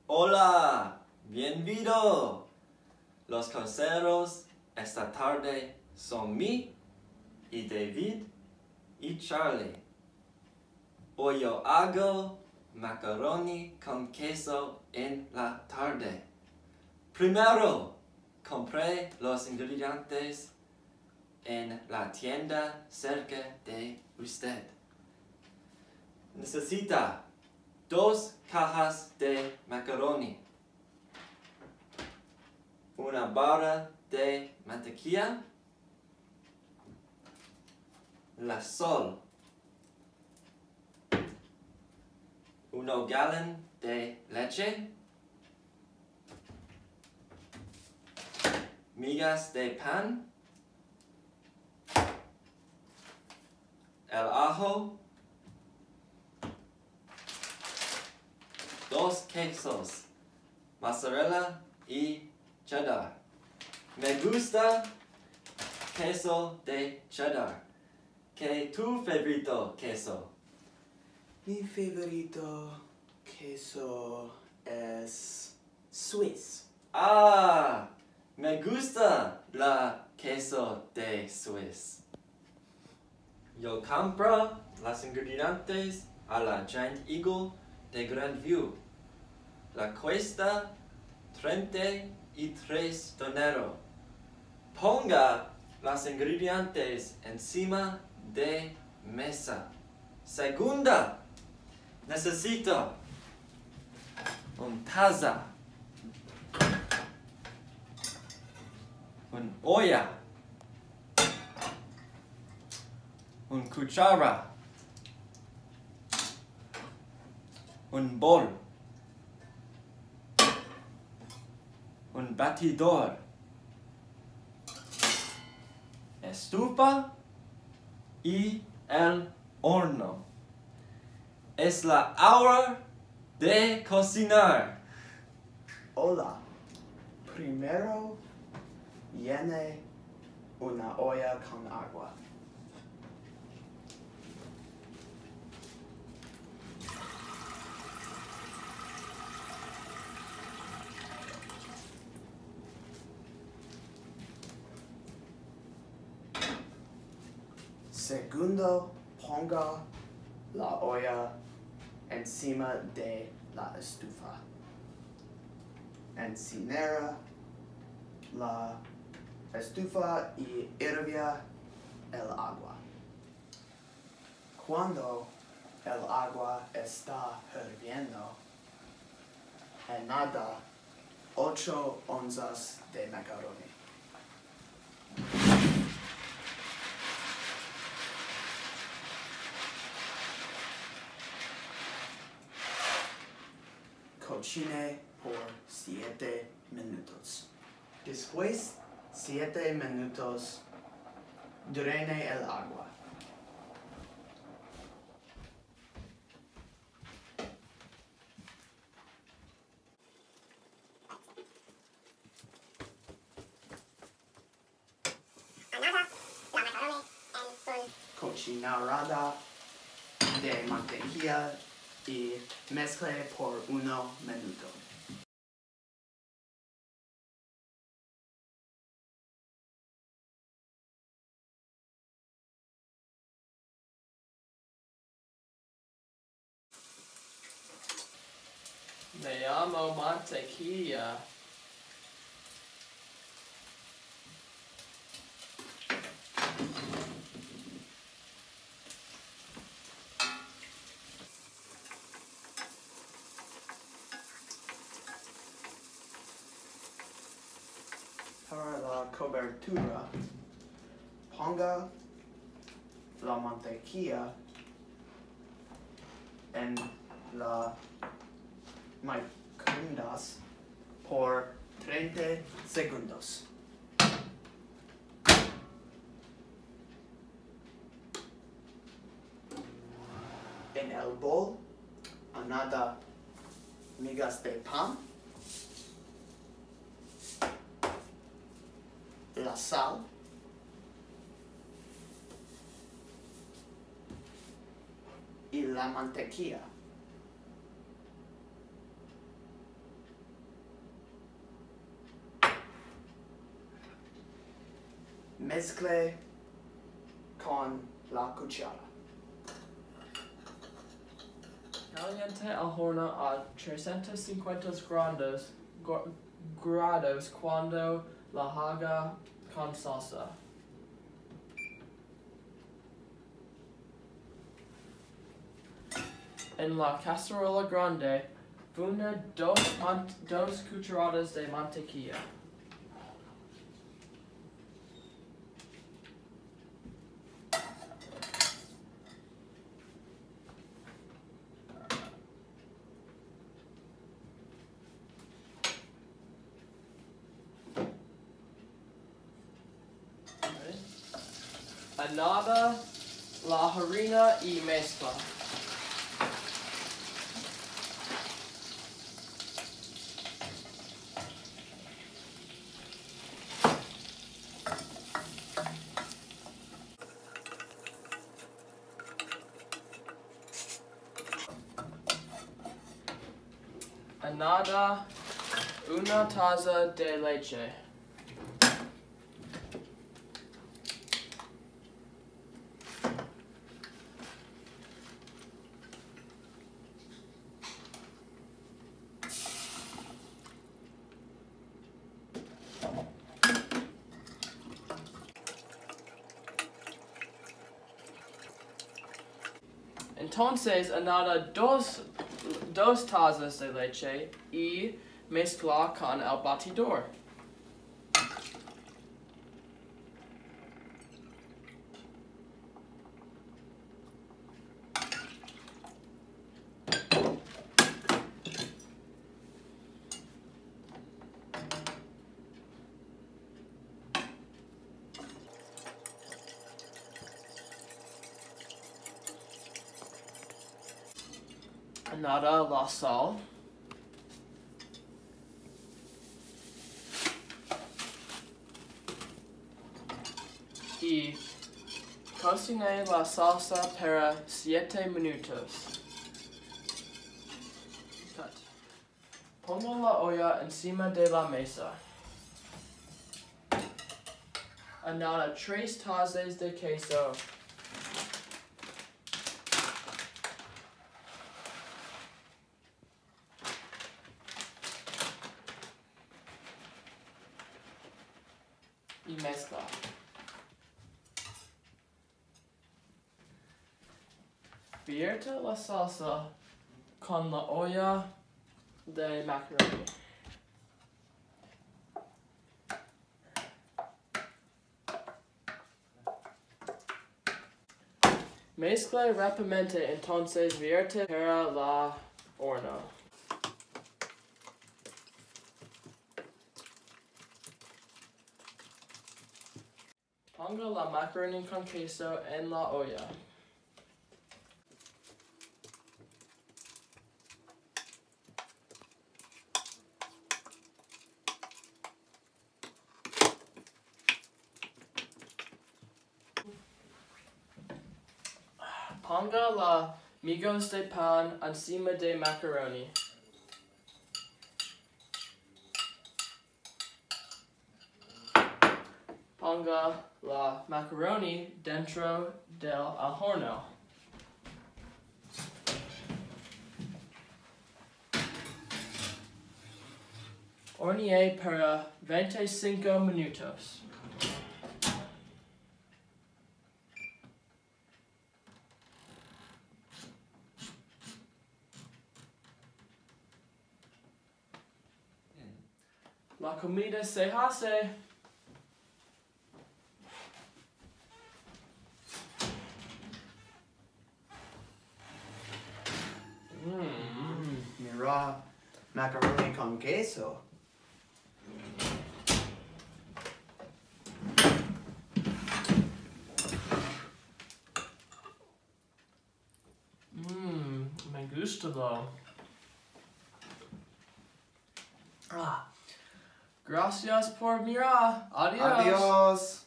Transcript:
Hola, bienvenido. Los consejeros esta tarde son mí y David y Charlie. Hoy yo hago macaroni con queso en la tarde. Primero, compré los ingredientes en la tienda cerca de usted. Necesita 2 cajas de macaroni, una barra de mantequilla, la sal, 1 galón de leche, migas de pan, el ajo, 2 quesos, mozzarella y cheddar. Me gusta queso de cheddar. ¿Qué tu favorito queso? Mi favorito queso es Swiss. Ah, me gusta la queso de Swiss. Yo compro los ingredientes a la Giant Eagle de Grandview. La cuesta $33. Ponga los ingredientes encima de mesa. Segunda, necesito una taza, una olla, una cuchara, un bol, un batidor, estufa y el horno. Es la hora de cocinar. Hola. Primero, llene una olla con agua. Segundo, ponga la olla encima de la estufa. Encienda la estufa y hirvia el agua. Cuando el agua está hirviendo, añada 8 onzas de macaroni. Cocine por 7 minutos. Después 7 minutos, drene el agua. Añada la macaroni en un Cocinarada de mantequilla y mezcle por 1 minuto. Me llamo mantequilla. Para la cobertura, ponga la mantequilla en la microondas por 30 segundos. En el bol, añada migas de pan, la sal, y la mantequilla. Mezcle con la cuchara. Caliente al horno a 350 grados cuando la haga con salsa. En la cacerola grande, funde dos cucharadas de mantequilla. Añada la harina y mezcla. Añada una taza de leche. Entonces añada dos tazas de leche y mezcla con el batidor. Añada la sal. Y cocine la salsa para 7 minutos. Pongo la olla encima de la mesa. Añada 3 tazas de queso. Y mezcla. Vierte la salsa con la olla de macaroni. Mezcle rápidamente, entonces vierte para la horno. Ponga la macaroni con queso en la olla. Ponga la migos de pan encima de macaroni. Ponga la macaroni dentro del horno. Hornear para 25 minutos. La comida se hace. Mira, macaroni con queso. Me gusta lo. Gracias por mirar. Adiós. Adiós.